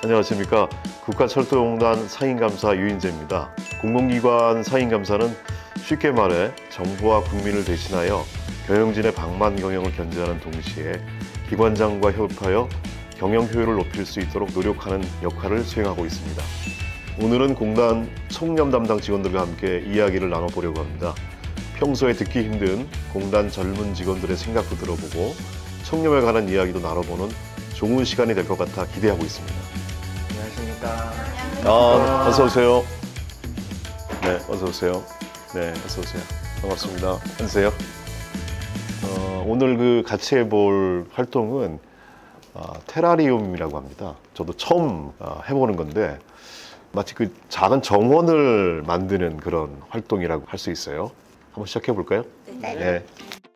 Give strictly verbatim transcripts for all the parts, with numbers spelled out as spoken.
안녕하십니까. 국가철도공단 상인감사 유인재입니다. 공공기관 상인감사는 쉽게 말해 정부와 국민을 대신하여 경영진의 방만 경영을 견제하는 동시에 기관장과 협업하여 경영 효율을 높일 수 있도록 노력하는 역할을 수행하고 있습니다. 오늘은 공단 청렴 담당 직원들과 함께 이야기를 나눠보려고 합니다. 평소에 듣기 힘든 공단 젊은 직원들의 생각도 들어보고 청렴에 관한 이야기도 나눠보는 좋은 시간이 될 것 같아 기대하고 있습니다. 안녕하십니까. 아, 어서 오세요. 네, 어서 오세요. 네, 어서 오세요. 반갑습니다. 앉으세요. 어, 오늘 그 같이 해볼 활동은 어, 테라리움이라고 합니다. 저도 처음 어, 해보는 건데 마치 그 작은 정원을 만드는 그런 활동이라고 할 수 있어요. 한번 시작해 볼까요? 네. 네.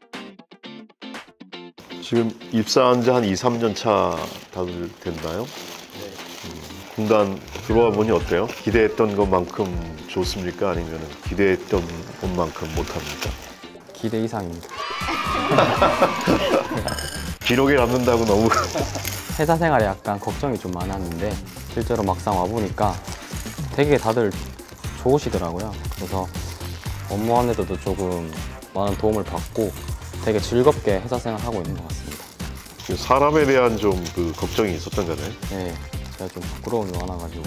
지금 입사한 지 한 이, 삼 년 차 다들 됐나요? 네. 공단 들어와 보니 어때요? 기대했던 것만큼 좋습니까? 아니면 기대했던 것만큼 못합니까? 기대 이상입니다. 기록에 남는다고 너무 회사 생활에 약간 걱정이 좀 많았는데 실제로 막상 와보니까 되게 다들 좋으시더라고요. 그래서 업무하는데도 조금 많은 도움을 받고 되게 즐겁게 회사 생활 하고 있는 것 같습니다. 사람에 대한 좀 그 걱정이 있었던 거네. 네, 제가 좀 부끄러움이 많아가지고.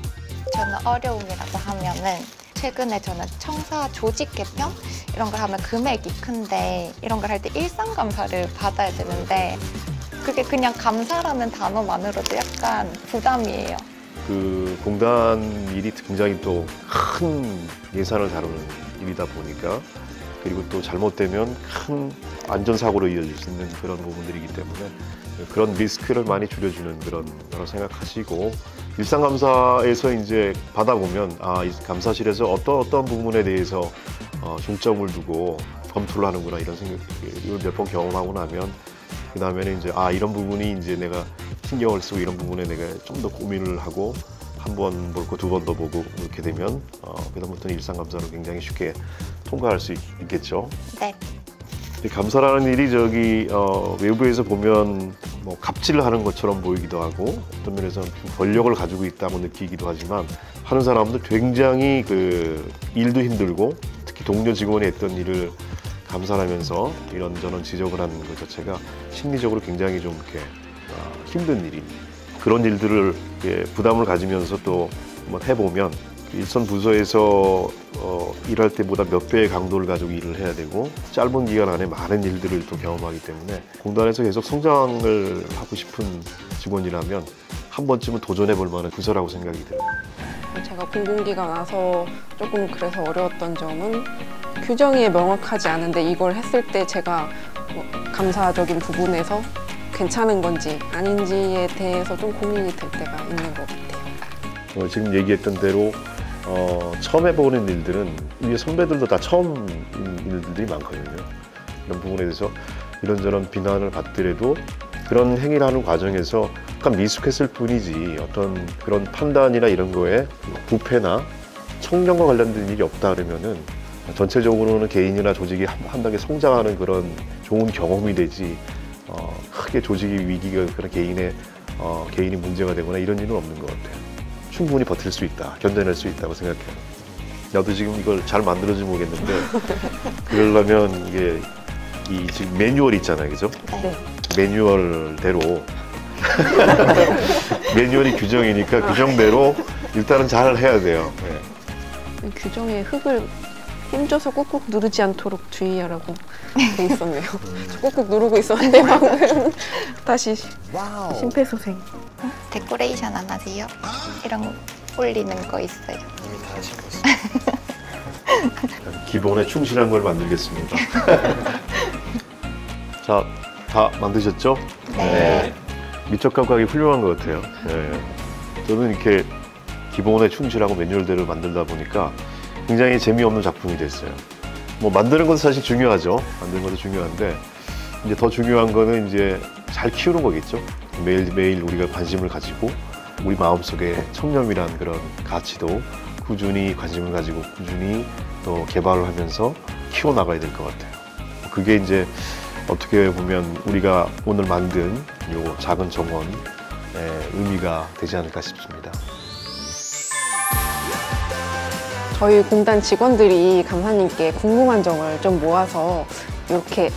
저는 어려움이라고 하면은 최근에 저는 청사 조직 개편 이런 걸 하면 금액이 큰데 이런 걸 할 때 일상 감사를 받아야 되는데 그게 그냥 감사라는 단어만으로도 약간 부담이에요. 그 공단 일이 굉장히 또 큰 예산을 다루는 일이다 보니까 그리고 또 잘못되면 큰 안전사고로 이어질 수 있는 그런 부분들이기 때문에 그런 리스크를 많이 줄여주는 그런 거라고 생각하시고 일상감사에서 이제 받아보면 아, 이 감사실에서 어떤 어떤 부분에 대해서 어, 중점을 두고 검토를 하는구나 이런 생각을 몇 번 경험하고 나면 그 다음에는 이제 아 이런 부분이 이제 내가 신경을 쓰고 이런 부분에 내가 좀 더 고민을 하고 한 번 볼 거 두 번 더 보고 이렇게 되면 어, 그다음부터는 일상감사로 굉장히 쉽게 통과할 수 있, 있겠죠. 네. 감사라는 일이 저기 어, 외부에서 보면 뭐 갑질을 하는 것처럼 보이기도 하고 어떤 면에서는 권력을 가지고 있다고 느끼기도 하지만 하는 사람들 굉장히 그 일도 힘들고 특히 동료 직원이 했던 일을 감사하면서 이런저런 지적을 하는 것 자체가 심리적으로 굉장히 좀 이렇게 어, 힘든 일입니다. 그런 일들을 예, 부담을 가지면서 또 한번 해보면 일선 부서에서 어, 일할 때보다 몇 배의 강도를 가지고 일을 해야 되고 짧은 기간 안에 많은 일들을 또 경험하기 때문에 공단에서 계속 성장을 하고 싶은 직원이라면 한 번쯤은 도전해 볼 만한 부서라고 생각이 들어요. 제가 공공기관 와서 조금 그래서 어려웠던 점은 규정이 명확하지 않은데 이걸 했을 때 제가 뭐 감사적인 부분에서 괜찮은 건지 아닌지에 대해서 좀 고민이 될 때가 있는 것 같아요. 어, 지금 얘기했던 대로 어, 처음 해보는 일들은 위에 선배들도 다 처음 일들이 많거든요. 이런 부분에 대해서 이런저런 비난을 받더라도 그런 행위를 하는 과정에서 약간 미숙했을 뿐이지 어떤 그런 판단이나 이런 거에 부패나 청렴과 관련된 일이 없다 그러면은 전체적으로는 개인이나 조직이 한, 한 단계 성장하는 그런 좋은 경험이 되지 어, 크게 조직의 위기가 그런 개인의 어, 개인이 문제가 되거나 이런 일은 없는 것 같아요. 충분히 버틸 수 있다, 견뎌낼 수 있다고 생각해요. 나도 지금 이걸 잘 만들어지 모르겠는데 그러려면 이게 이 지금 매뉴얼 있잖아요, 그죠? 네. 매뉴얼대로 매뉴얼이 규정이니까 규정대로 일단은 잘 해야 돼요. 네. 규정에 흙을 힘줘서 꾹꾹 누르지 않도록 주의하라고 돼 있었네요. 꾹꾹 누르고 있었는데 방금 다시 심폐소생. 데코레이션 안 하세요? 이런 거 올리는 거 있어요. 이미 다 하시고 있어요. 기본에 충실한 걸 만들겠습니다. 자, 다 만드셨죠? 네. 미적 감각이 훌륭한 것 같아요. 네. 저는 이렇게 기본에 충실하고 매뉴얼대로 만들다 보니까 굉장히 재미없는 작품이 됐어요. 뭐 만드는 것도 사실 중요하죠. 만드는 것도 중요한데 이제 더 중요한 거는 이제 잘 키우는 거겠죠. 매일매일 우리가 관심을 가지고 우리 마음속에 청렴이란 그런 가치도 꾸준히 관심을 가지고 꾸준히 또 개발을 하면서 키워나가야 될 것 같아요. 그게 이제 어떻게 보면 우리가 오늘 만든 요 작은 정원 예, 의미가 되지 않을까 싶습니다. 저희 공단 직원들이 감사님께 궁금한 점을 좀 모아서 이렇게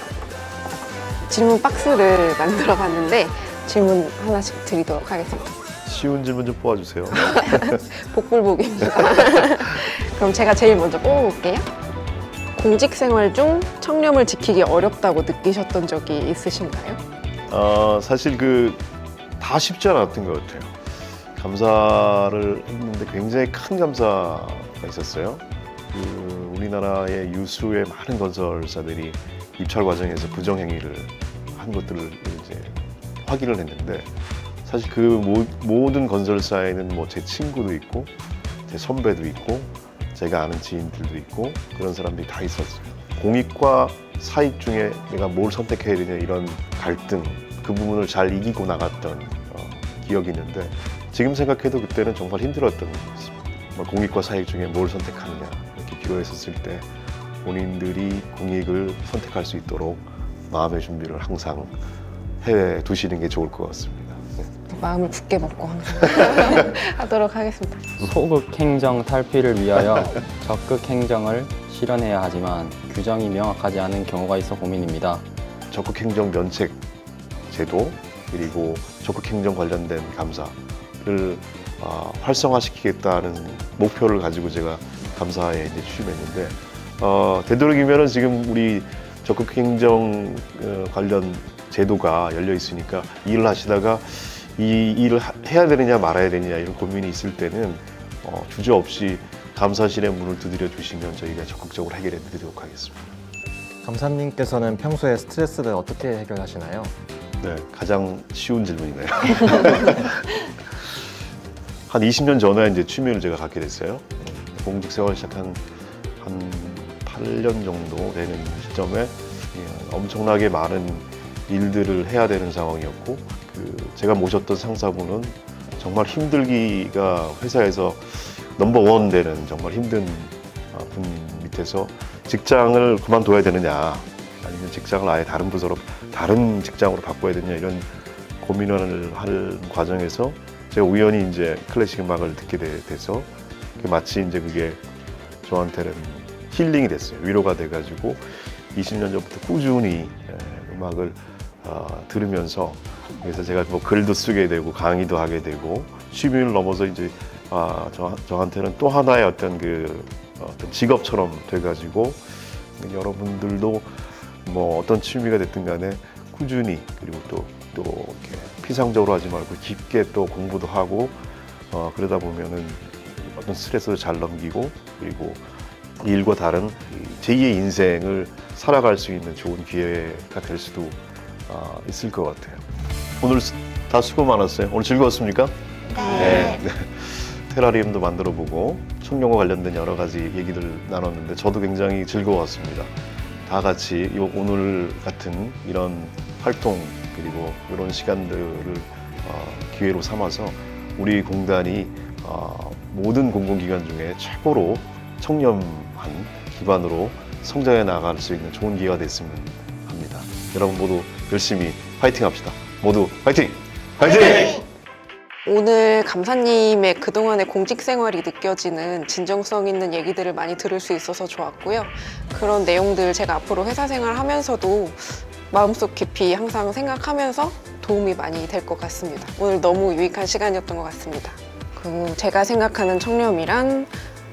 질문 박스를 만들어 봤는데 질문 하나씩 드리도록 하겠습니다. 쉬운 질문 좀 뽑아주세요. 복불복입니다. 그럼 제가 제일 먼저 뽑아볼게요. 공직 생활 중 청렴을 지키기 어렵다고 느끼셨던 적이 있으신가요? 어, 사실 그 다 쉽지 않았던 것 같아요. 감사를 했는데 굉장히 큰 감사가 있었어요. 그 우리나라의 유수의 많은 건설사들이 입찰 과정에서 부정행위를 한 것들을 이제 확인을 했는데, 사실 그 모, 모든 건설사에는 뭐 제 친구도 있고 제 선배도 있고 제가 아는 지인들도 있고 그런 사람들이 다 있었어요. 공익과 사익 중에 내가 뭘 선택해야 되냐 이런 갈등, 그 부분을 잘 이기고 나갔던 어, 기억이 있는데, 지금 생각해도 그때는 정말 힘들었던 것 같습니다. 뭐 공익과 사익 중에 뭘 선택하느냐 이렇게 기로했었을 때 본인들이 공익을 선택할 수 있도록 마음의 준비를 항상 해 두시는 게 좋을 것 같습니다. 네. 마음을 굳게 먹고 항상 하도록 하겠습니다. 소극 행정 탈피를 위하여 적극 행정을 실현해야 하지만 규정이 명확하지 않은 경우가 있어 고민입니다. 적극행정 면책 제도, 그리고 적극행정 관련된 감사를 어, 활성화시키겠다는 목표를 가지고 제가 감사에 이제 취임했는데, 어, 되도록이면은 지금 우리 적극행정 어, 관련 제도가 열려 있으니까 일을 하시다가 이 일을 하, 해야 되느냐 말아야 되느냐 이런 고민이 있을 때는 어, 주저없이 감사실의 문을 두드려 주시면 저희가 적극적으로 해결해 드리도록 하겠습니다. 감사님께서는 평소에 스트레스를 어떻게 해결하시나요? 네, 가장 쉬운 질문이네요. 한 이십 년 전에 이제 취미를 제가 갖게 됐어요. 공직 생활 시작한 한 팔 년 정도 되는 시점에 엄청나게 많은 일들을 해야 되는 상황이었고, 그 제가 모셨던 상사분은 정말 힘들기가 회사에서 넘버원 되는 정말 힘든 분 밑에서 직장을 그만둬야 되느냐, 아니면 직장을 아예 다른 부서로 다른 직장으로 바꿔야 되느냐 이런 고민을 하는 과정에서 제가 우연히 이제 클래식 음악을 듣게 돼, 돼서 마치 이제 그게 저한테는 힐링이 됐어요. 위로가 돼가지고 이십 년 전부터 꾸준히 음악을 어, 들으면서, 그래서 제가 뭐 글도 쓰게 되고 강의도 하게 되고 취미를 넘어서 이제 아, 저, 저한테는 또 하나의 어떤 그 어떤 직업처럼 돼가지고 여러분들도 뭐 어떤 취미가 됐든 간에 꾸준히, 그리고 또, 또 이렇게 피상적으로 하지 말고 깊게 또 공부도 하고 어, 그러다 보면은 어떤 스트레스를 잘 넘기고, 그리고 일과 다른 제이의 인생을 살아갈 수 있는 좋은 기회가 될 수도 어, 있을 것 같아요. 오늘 다 수고 많았어요. 오늘 즐거웠습니까? 네. 네. 테라리움도 만들어보고 청룡과 관련된 여러 가지 얘기들 나눴는데 저도 굉장히 즐거웠습니다. 다 같이 오늘 같은 이런 활동, 그리고 이런 시간들을 어, 기회로 삼아서 우리 공단이 어, 모든 공공기관 중에 최고로 청렴한 기반으로 성장해 나갈 수 있는 좋은 기회가 됐으면 합니다. 여러분 모두 열심히 파이팅 합시다. 모두 파이팅! 파이팅! 오늘 감사님의 그동안의 공직 생활이 느껴지는 진정성 있는 얘기들을 많이 들을 수 있어서 좋았고요. 그런 내용들 제가 앞으로 회사 생활 하면서도 마음속 깊이 항상 생각하면서 도움이 많이 될 것 같습니다. 오늘 너무 유익한 시간이었던 것 같습니다. 그리고 제가 생각하는 청렴이란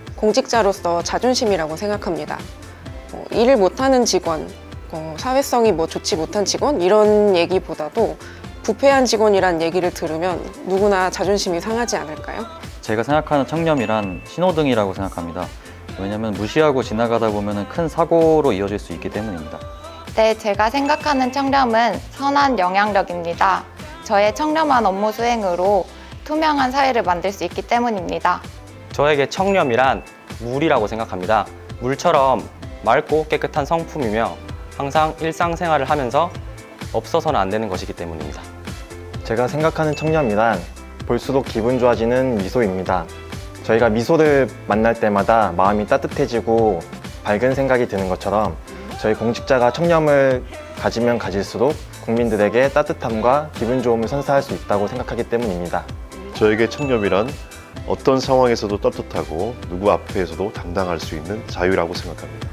공직자로서 자존심이라고 생각합니다. 어, 일을 못하는 직원, 어, 사회성이 뭐 좋지 못한 직원 이런 얘기보다도 부패한 직원이란 얘기를 들으면 누구나 자존심이 상하지 않을까요? 제가 생각하는 청렴이란 신호등이라고 생각합니다. 왜냐하면 무시하고 지나가다 보면 큰 사고로 이어질 수 있기 때문입니다. 네, 제가 생각하는 청렴은 선한 영향력입니다. 저의 청렴한 업무 수행으로 투명한 사회를 만들 수 있기 때문입니다. 저에게 청렴이란 물이라고 생각합니다. 물처럼 맑고 깨끗한 성품이며 항상 일상생활을 하면서 없어서는 안 되는 것이기 때문입니다. 제가 생각하는 청렴이란 볼수록 기분 좋아지는 미소입니다. 저희가 미소를 만날 때마다 마음이 따뜻해지고 밝은 생각이 드는 것처럼 저희 공직자가 청렴을 가지면 가질수록 국민들에게 따뜻함과 기분 좋음을 선사할 수 있다고 생각하기 때문입니다. 저에게 청렴이란 어떤 상황에서도 떳떳하고 누구 앞에서도 당당할 수 있는 자유라고 생각합니다.